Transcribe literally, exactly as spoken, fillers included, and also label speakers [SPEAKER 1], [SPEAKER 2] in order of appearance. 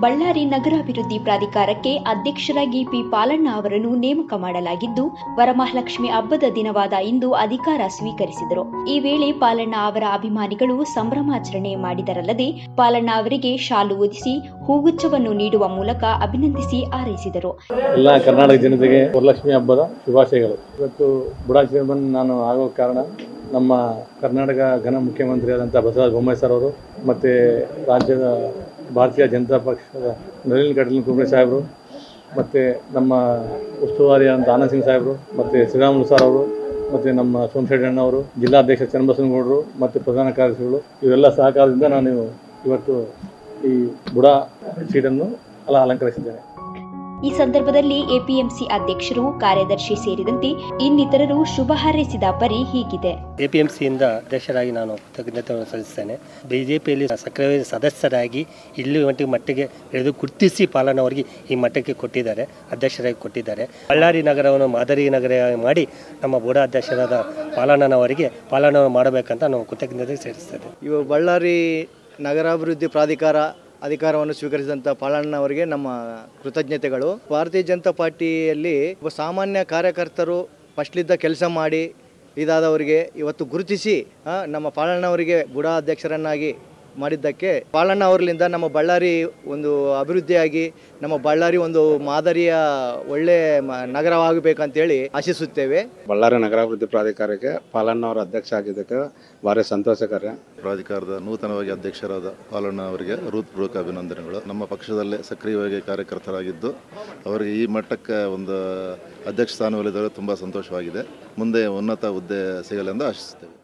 [SPEAKER 1] ಬಳ್ಳಾರಿ ನಗರಾಭಿವೃದ್ಧಿ ಪ್ರಾಧಿಕಾರಕ್ಕೆ ಅಧ್ಯಕ್ಷರಾಗಿ ಪಿ ಪಾಲಣ್ಣ ಅವರನ್ನು ನೇಮಕ ಮಾಡಲಾಗಿದ್ದು, ವರಮಹಾಲಕ್ಷ್ಮಿ ಹಬ್ಬದ ದಿನವಾದ ಇಂದು ಅಧಿಕಾರ ಸ್ವೀಕರಿಸಿದರು. ಈ ವೇಳೆ ಪಾಲಣ್ಣ ಅವರ ಅಭಿಮಾನಿಗಳು ಸಂಭ್ರಮಾಚರಣೆ ಮಾಡಿದರಲ್ಲದೆ ಪಾಲಣ್ಣ ಅವರಿಗೆ ಶಾಲು ಹೊದಿಸಿ ಹೂಗುಚ್ಛವನ್ನು ನೀಡುವ ಮೂಲಕ ಅಭಿನಂದಿಸಿ ಹಾರೈಸಿದರು.
[SPEAKER 2] ಎಲ್ಲ ಕರ್ನಾಟಕ ಜನತೆಗೆ ವರಲಕ್ಷ್ಮಿ ಹಬ್ಬದ ಶುಭಾಶಯಗಳು. ಇವತ್ತು ಬುಡಾ ಚೇರ್ಮನ್ ನಾನು ಆಗೋ ಕಾರಣ ನಮ್ಮ ಕರ್ನಾಟಕ ಘನ ಮುಖ್ಯಮಂತ್ರಿಯಾದಂಥ ಬಸವರಾಜ ಬೊಮ್ಮಾಯಿ ಸರ್ ಅವರು ಮತ್ತು ರಾಜ್ಯದ ಭಾರತೀಯ ಜನತಾ ಪಕ್ಷದ ನಳಿನ್ ಕಟೀಲ್ ಕುಂಬ್ಳೆ ಸಾಹೇಬರು ಮತ್ತು ನಮ್ಮ ಉಸ್ತುವಾರಿಯಾದಂಥ ಆನಂದ್ ಸಿಂಗ್ ಸಾಹೇಬರು ಮತ್ತು ಶ್ರೀರಾಮುಲು ಸರ್ ಅವರು ಮತ್ತು ನಮ್ಮ ಸೋಮಶೇಖರಣ್ಣ ಅವರು, ಜಿಲ್ಲಾಧ್ಯಕ್ಷ ಚನ್ನಬಸವನಗೌಡರು ಮತ್ತು ಪ್ರಧಾನ ಕಾರ್ಯದರ್ಶಿಗಳು ಇವೆಲ್ಲ ಸಹಕಾರದಿಂದ ನಾನು ಇವತ್ತು ಈ ಬುಡಾ ಸೀಟನ್ನು ಅಲ ಅಲಂಕರಿಸಿದ್ದೇನೆ.
[SPEAKER 1] ಈ ಸಂದರ್ಭದಲ್ಲಿ ಎಪಿಎಂಸಿ ಅಧ್ಯಕ್ಷರು, ಕಾರ್ಯದರ್ಶಿ ಸೇರಿದಂತೆ ಇನ್ನಿತರರು ಶುಭ ಹಾರೈಸಿದ ಪರಿ ಹೀಗಿದೆ.
[SPEAKER 3] ಎಪಿಎಂಸಿಯಿಂದ ಅಧ್ಯಕ್ಷರಾಗಿ ನಾನು ಕೃತಜ್ಞತೆಯನ್ನು ಸಲ್ಲಿಸುತ್ತೇನೆ. ಬಿಜೆಪಿಯಲ್ಲಿ ಸಕ್ರಿಯ ಸದಸ್ಯರಾಗಿ ಇಲ್ಲಿ ಒಂಟಿ ಮಟ್ಟಿಗೆ ಎಳೆದು ಗುರುತಿಸಿ ಪಾಲಣ್ಣ ಅವರಿಗೆ ಈ ಮಟ್ಟಕ್ಕೆ ಕೊಟ್ಟಿದ್ದಾರೆ, ಅಧ್ಯಕ್ಷರಾಗಿ ಕೊಟ್ಟಿದ್ದಾರೆ. ಬಳ್ಳಾರಿ ನಗರವನ್ನು ಮಾದರಿ ನಗರ ಮಾಡಿ ನಮ್ಮ ಬುಡಾ ಅಧ್ಯಕ್ಷರಾದ ಪಾಲಣ್ಣನವರಿಗೆ ಪಾಲಣ್ಣ ಮಾಡಬೇಕಂತ ನಾವು ಕೃತಜ್ಞತೆ ಸೇರಿಸ್ತೇವೆ.
[SPEAKER 4] ಇವು ಬಳ್ಳಾರಿ ನಗರಾಭಿವೃದ್ಧಿ ಪ್ರಾಧಿಕಾರ ಅಧಿಕಾರವನ್ನು ಸ್ವೀಕರಿಸಿದಂಥ ಪಾಲಣ್ಣ ಅವರಿಗೆ ನಮ್ಮ ಕೃತಜ್ಞತೆಗಳು. ಭಾರತೀಯ ಜನತಾ ಪಾರ್ಟಿಯಲ್ಲಿ ಒಬ್ಬ ಸಾಮಾನ್ಯ ಕಾರ್ಯಕರ್ತರು ಫಸ್ಟ್ಲಿದ್ದ ಕೆಲಸ ಮಾಡಿ ಇದಾದವರಿಗೆ ಇವತ್ತು ಗುರುತಿಸಿ ನಮ್ಮ ಪಾಲಣ್ಣ ಅವರಿಗೆ ಬುಡಾ ಅಧ್ಯಕ್ಷರನ್ನಾಗಿ ಮಾಡಿದ್ದಕ್ಕೆ ಪಾಲಣ್ಣ ಅವರಿಂದ ನಮ್ಮ ಬಳ್ಳಾರಿ ಒಂದು ಅಭಿವೃದ್ಧಿಯಾಗಿ ನಮ್ಮ ಬಳ್ಳಾರಿ ಒಂದು ಮಾದರಿಯ ಒಳ್ಳೆ ನಗರವಾಗಬೇಕಂತೇಳಿ ಆಶಿಸುತ್ತೇವೆ.
[SPEAKER 5] ಬಳ್ಳಾರಿ ನಗರಾಭಿವೃದ್ಧಿ ಪ್ರಾಧಿಕಾರಕ್ಕೆ ಪಾಲಣ್ಣ ಅವರ ಅಧ್ಯಕ್ಷ ಆಗಿದ್ದಕ್ಕೆ ಭಾರಿ ಸಂತೋಷಕರ.
[SPEAKER 6] ಪ್ರಾಧಿಕಾರದ ನೂತನವಾಗಿ ಅಧ್ಯಕ್ಷರಾದ ಪಾಲಣ್ಣ ಅವರಿಗೆ ಹೃತ್ಪೂರ್ವಕ ಅಭಿನಂದನೆಗಳು. ನಮ್ಮ ಪಕ್ಷದಲ್ಲೇ ಸಕ್ರಿಯವಾಗಿ ಕಾರ್ಯಕರ್ತರಾಗಿದ್ದು ಅವರಿಗೆ ಈ ಮಟ್ಟಕ್ಕೆ ಒಂದು ಅಧ್ಯಕ್ಷ ಸ್ಥಾನವಲ್ಲಿದ್ದರೆ ತುಂಬ ಸಂತೋಷವಾಗಿದೆ. ಮುಂದೆ ಉನ್ನತ ಹುದ್ದೆ ಸಿಗಲೆಂದು ಆಶಿಸುತ್ತೇವೆ.